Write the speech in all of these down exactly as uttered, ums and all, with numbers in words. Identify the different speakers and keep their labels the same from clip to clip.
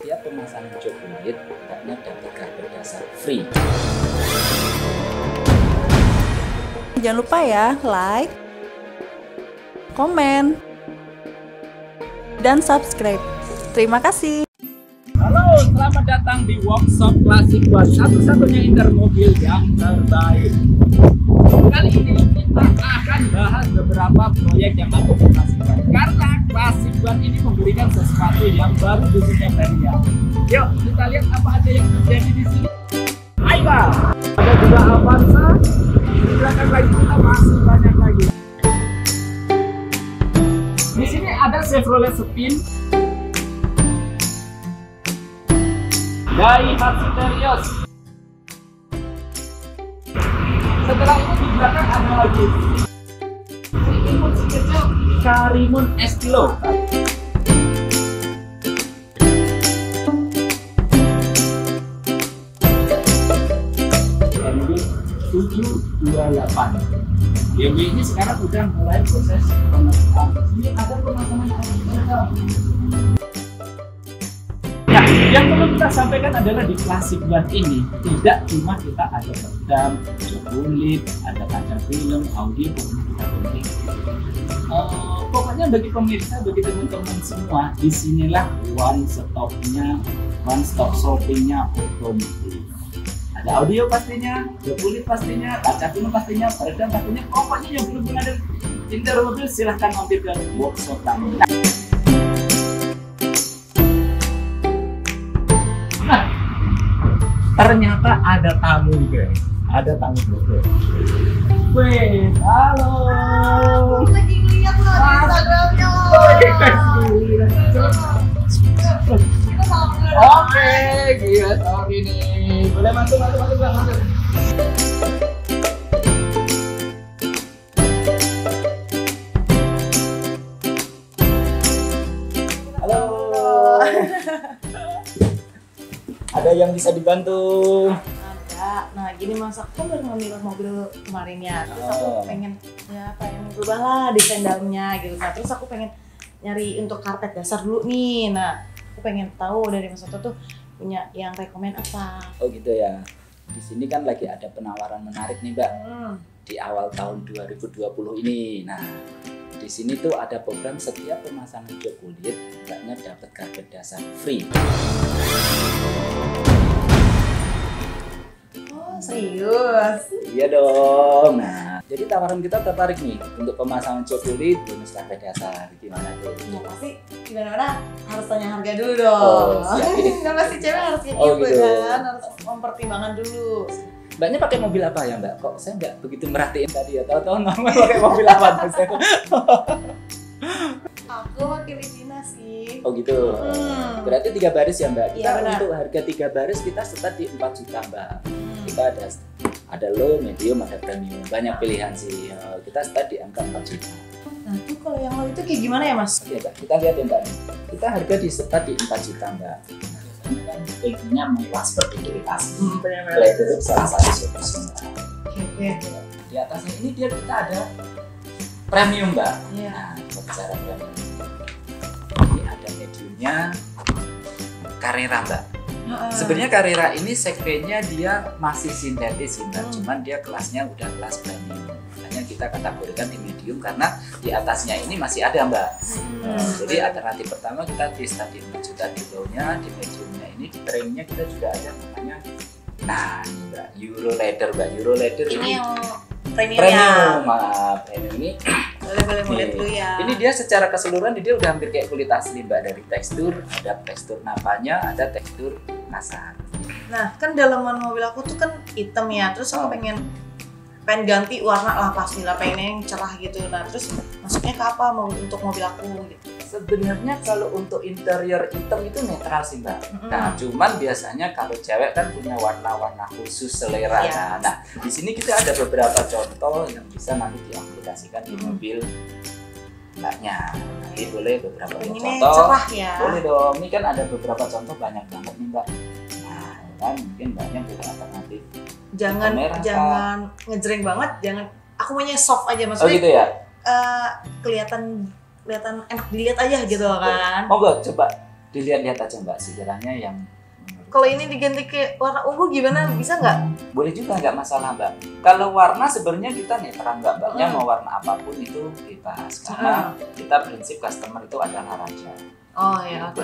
Speaker 1: Setiap pemasangan jok kulit, Mbaknya dapat karpet dasar free.
Speaker 2: Jangan lupa ya, like, komen, dan subscribe. Terima kasih.
Speaker 1: Halo, selamat datang di workshop klasik buat satu-satunya inter mobil yang terbaik. Kali ini kita akan bahas beberapa proyek yang ada di Klasik One. Karena Klasik One ini memberikan sesuatu yang baru khususnya Xenia. Yuk, kita lihat apa aja yang terjadi di sini. Ayo, ada juga Avanza. Di belakang lagi kita masih banyak lagi. Di sini ada Chevrolet Spin. Daihatsu Terios. Setelah itu di belakang ada lagi si imut si kecil Karimun Estilo. B M W tujuh dua delapan. B M W ini sekarang udah mulai proses pemasangan. Ini ada pemasangan alat. Nah, yang perlu kita sampaikan adalah di Klasik One ini tidak cuma kita ada redam, jok kulit, ada kaca film, audio, pokoknya kita pilih. Uh, pokoknya bagi pemirsa, bagi teman-teman semua, disinilah one stopnya, one stop shoppingnya otomotif. Ada audio pastinya, jok kulit pastinya, kaca film pastinya, peredam pastinya. Pokoknya yang belum ada interior mobil silahkan mampir ke workshop kami. Ternyata ada tamu guys, ada tamu guys. Wih, halo.
Speaker 2: Aku lagi ngeliat loh di Instagramnya.
Speaker 1: Oke, gila sorry nih. Boleh masuk, masuk, masuk, masuk. Halo. Ada yang bisa dibantu?
Speaker 2: Ada. Nah gini mas, aku kan baru ngambil mobil kemarin ya. Terus aku
Speaker 1: Oh.
Speaker 2: pengen ya pengen berubah lah desain dalamnya gitu. Nah terus aku pengen nyari untuk karpet dasar dulu nih. Nah aku pengen tahu dari mas Oto tuh punya yang rekomen apa.
Speaker 1: Oh gitu ya. Di sini kan lagi ada penawaran menarik nih Mbak.
Speaker 2: Hmm.
Speaker 1: Di awal tahun dua ribu dua puluh ini. Nah, di sini tuh ada program setiap pemasangan jok kulit, Mbaknya dapat karpet dasar free.
Speaker 2: Oh serius?
Speaker 1: Iya dong. Nah, jadi tawaran kita tertarik nih untuk pemasangan jok kulit bonus karpet dasar. Gimana tuh?
Speaker 2: Ya pasti gimana-mana harus tanya harga dulu dong.
Speaker 1: Oh, siap.
Speaker 2: Nggak pasti cewek harus kayak
Speaker 1: Oh,
Speaker 2: gitu
Speaker 1: gitu.
Speaker 2: kan, harus mempertimbangkan dulu.
Speaker 1: Mbaknya pakai mobil apa ya Mbak? Kok saya nggak begitu merhatiin tadi ya. Tahu-tahu namanya pakai mobil apa tuh?
Speaker 2: Aku pakai Regina sih.
Speaker 1: Oh gitu.
Speaker 2: Hmm.
Speaker 1: Berarti tiga baris ya Mbak. Kita
Speaker 2: Iya, benar.
Speaker 1: untuk harga tiga baris kita start di empat juta Mbak.
Speaker 2: Hmm.
Speaker 1: Kita ada ada low, medium, ada premium. Banyak pilihan sih. Eh, Kita start di angka empat juta.
Speaker 2: Nah itu kalau yang lo itu kayak gimana ya mas?
Speaker 1: Oke Mbak, kita lihat ya Mbak. Kita harga di start di empat juta Mbak. Biasanya kan pengennya mewah seperti kita.
Speaker 2: Hmm, benar-benar.
Speaker 1: Leather itu salah satu solusinya.
Speaker 2: Oke.
Speaker 1: Di atasnya ini dia kita ada premium Mbak.
Speaker 2: Iya.
Speaker 1: Nah, kita bicara premium. Ini ada mediumnya, Carrera Mbak.
Speaker 2: Heeh.
Speaker 1: Sebenarnya Carrera ini segmennya dia masih sintetis sih Mbak,
Speaker 2: Hmm.
Speaker 1: cuman dia kelasnya udah kelas premium. Makanya kita kategorikan di medium karena di atasnya ini masih ada Mbak.
Speaker 2: Hmm.
Speaker 1: Nah, jadi alternatif pertama kita di start di empat juta di low-nya, di mediumnya ini, di premiumnya kita juga ada namanya. Nah, ini Mbak, Euro Leather Mbak, Euro Leather
Speaker 2: Ini
Speaker 1: ini
Speaker 2: yang premium,
Speaker 1: premium,
Speaker 2: ya.
Speaker 1: maaf, premium ini.
Speaker 2: Boleh boleh boleh
Speaker 1: Nih,
Speaker 2: dulu ya.
Speaker 1: Ini dia secara keseluruhan dia udah hampir kayak kulit asli Mbak, dari tekstur, ada tekstur napanya, ada tekstur kasar.
Speaker 2: Nah kan dalaman mobil aku tuh kan hitam ya. Terus aku
Speaker 1: Oh.
Speaker 2: pengen pengen ganti warna lah pastilah, pengen yang cerah gitu. Nah terus masuknya ke apa mau untuk mobil aku gitu?
Speaker 1: Sebenarnya kalau untuk interior hitam itu netral sih Mbak.
Speaker 2: Mm-mm.
Speaker 1: Nah, cuman biasanya kalau cewek kan punya warna-warna khusus selera.
Speaker 2: Iya.
Speaker 1: Nah, di sini kita ada beberapa contoh yang bisa nanti diaplikasikan di
Speaker 2: Mm.
Speaker 1: mobil Mbaknya. Nanti boleh beberapa
Speaker 2: Pengennya
Speaker 1: contoh.
Speaker 2: cerah ya.
Speaker 1: Boleh dong. Ini kan ada beberapa contoh banyak banget nih Mbak. Nah, kan mungkin Mbaknya punya alternatif.
Speaker 2: Jangan
Speaker 1: Merah,
Speaker 2: jangan ngejreng banget, jangan. Aku maunya soft aja
Speaker 1: Oh
Speaker 2: maksudnya.
Speaker 1: gitu ya?
Speaker 2: eh, kelihatan kelihatan enak dilihat aja gitu kan.
Speaker 1: Monggo coba dilihat-lihat aja Mbak, sekiranya yang
Speaker 2: Kalau ini diganti ke warna ungu gimana? Bisa nggak?
Speaker 1: boleh juga, nggak masalah Mbak. Kalau warna sebenarnya kita netral Mbak, Mbaknya
Speaker 2: Hmm.
Speaker 1: mau warna apapun itu bebas, karena kita prinsip customer itu adalah raja.
Speaker 2: Oh ya, oke.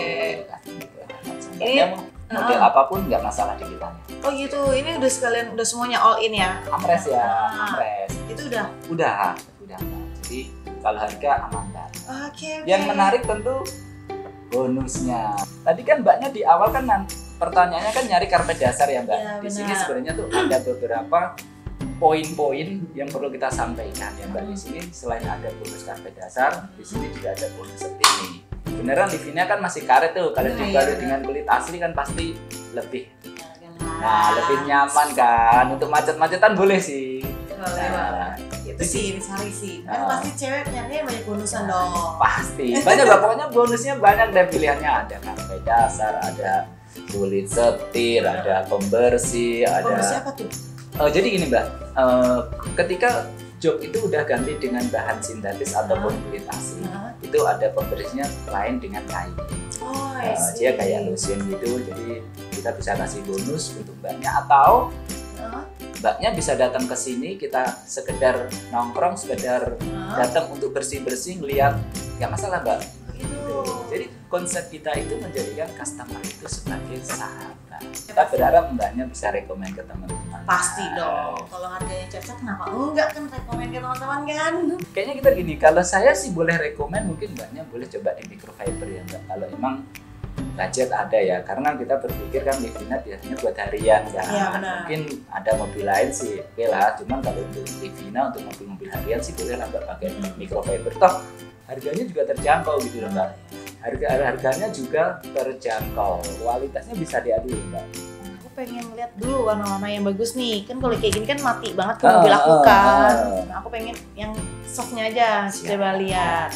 Speaker 1: Mbaknya mau model
Speaker 2: uh-uh.
Speaker 1: apapun nggak masalah di kita.
Speaker 2: Oh gitu, ini udah sekalian, udah semuanya all in ya?
Speaker 1: Amres ya,
Speaker 2: Ah.
Speaker 1: amres.
Speaker 2: Itu udah?
Speaker 1: Udah, udah Mbak. Jadi kalau harga aman Mbak.
Speaker 2: Oke, oke.
Speaker 1: Yang menarik tentu bonusnya. Tadi kan Mbaknya di awal kan nan- pertanyaannya kan nyari karpet dasar ya Mbak.
Speaker 2: Ya,
Speaker 1: di sini
Speaker 2: benar.
Speaker 1: sebenarnya tuh ada beberapa poin-poin yang perlu kita sampaikan ya Mbak. Di sini selain ada bonus karpet dasar, di sini juga ada bonus seperti ini. Beneran livinnya kan masih karet tuh. Kalau
Speaker 2: Nah,
Speaker 1: dibalut
Speaker 2: iya.
Speaker 1: dengan kulit asli kan pasti lebih,
Speaker 2: Nah,
Speaker 1: nah lebih nyaman kan. Untuk macet-macetan boleh sih.
Speaker 2: Boleh,
Speaker 1: Nah,
Speaker 2: boleh. Itu sih dicari sih. Kan
Speaker 1: Ah.
Speaker 2: pasti cewek nyarinya banyak bonusan dong.
Speaker 1: pasti banyak Mbak, pokoknya bonusnya banyak deh pilihannya. Ada karpet dasar, ada kulit setir, ada pembersih,
Speaker 2: Bonusnya
Speaker 1: ada
Speaker 2: apa tuh?
Speaker 1: Eh, jadi gini Mbak, eh, ketika jok itu udah ganti dengan bahan sintetis ataupun kulit asli,
Speaker 2: Nah.
Speaker 1: itu ada pembersihnya lain dengan kain.
Speaker 2: Oh, I
Speaker 1: Eh,
Speaker 2: see.
Speaker 1: dia kayak lotion gitu, jadi kita bisa kasih bonus untuk Mbaknya, atau
Speaker 2: Nah,
Speaker 1: Mbaknya bisa datang ke sini, kita sekedar nongkrong, sekedar
Speaker 2: nah.
Speaker 1: datang untuk bersih-bersih, ngeliat, nggak masalah Mbak.
Speaker 2: Gitu.
Speaker 1: Jadi konsep kita itu menjadikan customer itu sebagai sahabat. Kita berharap Mbaknya bisa rekomend ke teman-teman.
Speaker 2: Pasti dong. Kalau harganya cocok, kenapa enggak kan rekomend ke teman-teman kan?
Speaker 1: Kayaknya kita gini, kalau saya sih boleh rekomend, mungkin Mbaknya boleh coba di microfiber ya Mbak. Kalau emang budget ada ya, karena kita berpikir kan Livina biasanya buat harian kan.
Speaker 2: Iya, benar.
Speaker 1: Mungkin ada mobil lain sih, oke lah. Cuman kalau untuk Livina, untuk mobil-mobil harian sih boleh lah Mbak pakai
Speaker 2: Hmm.
Speaker 1: microfiber. Toh harganya juga terjangkau gitu loh Mbak. Harga harganya juga terjangkau, kualitasnya bisa diadu Mbak.
Speaker 2: Aku pengen lihat dulu warna-warna yang bagus nih. Kan kalau kayak gini kan mati banget tuh
Speaker 1: Ah,
Speaker 2: mobil aku
Speaker 1: ah,
Speaker 2: kan.
Speaker 1: ah.
Speaker 2: Nah, aku pengen yang softnya aja.
Speaker 1: Siap.
Speaker 2: Coba lihat.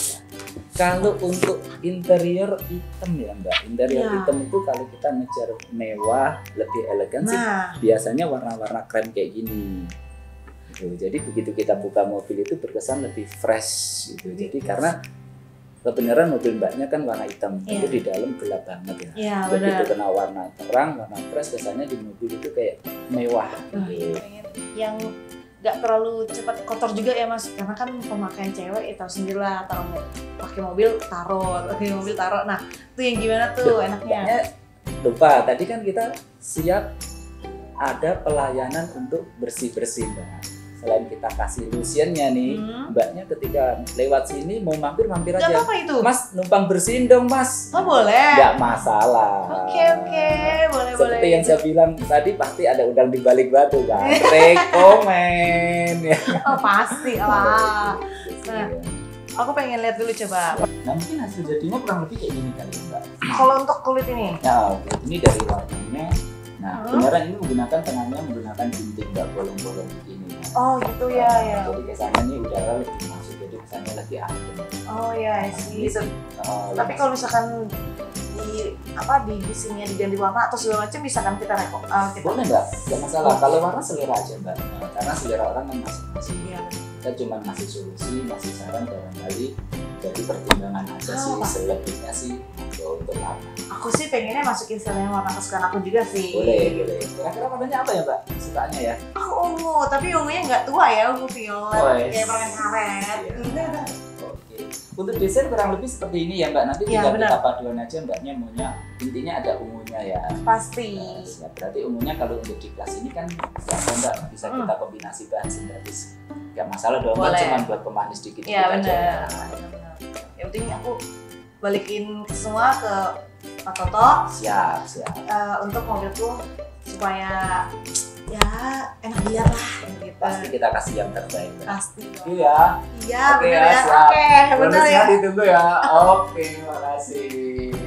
Speaker 1: Kalau untuk interior hitam ya Mbak, interior
Speaker 2: Ya.
Speaker 1: hitam itu kalau kita ngejar mewah, lebih elegan sih
Speaker 2: Nah,
Speaker 1: biasanya warna-warna krem kayak gini. Gitu. Jadi begitu kita buka mobil itu berkesan lebih fresh gitu. Jadi karena kebenaran mobil Mbaknya kan warna hitam,
Speaker 2: Iya.
Speaker 1: tapi di dalam gelap banget ya.
Speaker 2: iya
Speaker 1: Begitu
Speaker 2: benar.
Speaker 1: kena warna terang, warna fresh, biasanya di mobil itu kayak mewah.
Speaker 2: Nah,
Speaker 1: Gitu.
Speaker 2: pengen yang nggak terlalu cepat kotor juga ya Mas, karena kan pemakaian cewek ya tahu sendiri lah, taruh mo- pakai mobil taruh, pakai mobil taruh. Nah, itu yang gimana tuh enaknya?
Speaker 1: Mbaknya lupa, tadi kan kita siap ada pelayanan untuk bersih-bersih Mbak. Selain kita kasih lotionnya nih,
Speaker 2: Hmm.
Speaker 1: Mbaknya ketika lewat sini mau mampir-mampir
Speaker 2: Nggak
Speaker 1: aja.
Speaker 2: apa-apa itu?
Speaker 1: Mas numpang bersihin dong Mas.
Speaker 2: Oh boleh.
Speaker 1: Nggak masalah.
Speaker 2: Oke oke, boleh boleh.
Speaker 1: Seperti yang saya bilang tadi, pasti ada udang di balik batu kan. Rekomen ya.
Speaker 2: Oh pasti lah. Nah. Aku pengen lihat dulu coba.
Speaker 1: Nah mungkin hasil jadinya kurang lebih kayak gini kali ya Mbak.
Speaker 2: Kalau untuk kulit ini,
Speaker 1: Nah kulit ini dari warnanya. Nah
Speaker 2: Hmm.
Speaker 1: beneran ini menggunakan tengahnya menggunakan ginting Mbak, bolong-bolong begini.
Speaker 2: oh gitu ya ya.
Speaker 1: Jadi kesannya nih udara lebih masuk, jadi kesannya lebih adem.
Speaker 2: Oh ya, I see.
Speaker 1: Bisa. Oh,
Speaker 2: Tapi
Speaker 1: ya.
Speaker 2: kalau misalkan di apa di sini diganti warna atau segala macam, misalkan kita rekop. Uh, kita,
Speaker 1: boleh Mbak, nggak masalah. Kalau warna selera aja Mbak. Nah, karena selera orang kan masing-masing.
Speaker 2: Iya.
Speaker 1: Kita cuma ngasih solusi, ngasih saran barangkali. Jadi pertimbangan aja
Speaker 2: Oh,
Speaker 1: sih,
Speaker 2: apa?
Speaker 1: selebihnya sih untuk untuk warna.
Speaker 2: Aku sih pengennya masukin sekalian warna kesukaan aku juga sih.
Speaker 1: Boleh, boleh. Kira-kira warnanya apa ya Mbak? Sukanya ya?
Speaker 2: Aku ungu, tapi ungunya nggak tua ya, ungu violet,
Speaker 1: Oh,
Speaker 2: kayak
Speaker 1: yes.
Speaker 2: permen karet.
Speaker 1: Iya. Oke. Untuk desain kurang lebih seperti ini ya Mbak. Nanti
Speaker 2: Iya,
Speaker 1: tinggal
Speaker 2: benar.
Speaker 1: kita paduan aja Mbaknya maunya. Intinya ada ungunya ya.
Speaker 2: Pasti.
Speaker 1: Nah, siap. Berarti ungunya kalau untuk di kelas ini kan gampang Mbak, bisa
Speaker 2: Hmm.
Speaker 1: kita kombinasi bahan sintetis. Gak masalah dong Mbak,
Speaker 2: Boleh.
Speaker 1: cuma buat pemanis dikit-dikit
Speaker 2: Iya
Speaker 1: aja.
Speaker 2: benar. Yang penting aku balikin semua ke Pak Toto
Speaker 1: Siap, siap.
Speaker 2: eh, untuk mobilku supaya ya enak dilihat lah gitu.
Speaker 1: Pasti kita kasih yang terbaik Mbak.
Speaker 2: Pasti.
Speaker 1: Iya.
Speaker 2: Iya
Speaker 1: Oke
Speaker 2: benar
Speaker 1: ya,
Speaker 2: ya.
Speaker 1: siap.
Speaker 2: Oke benar
Speaker 1: Bonusnya
Speaker 2: ya.
Speaker 1: ditunggu ya. Oke, makasih.